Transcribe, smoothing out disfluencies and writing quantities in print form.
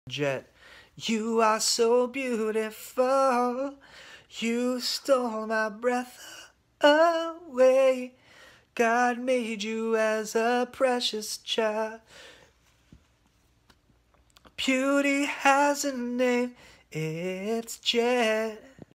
Jet, you are so beautiful. You stole my breath away. God made you as a precious child. Beauty has a name, it's Jet.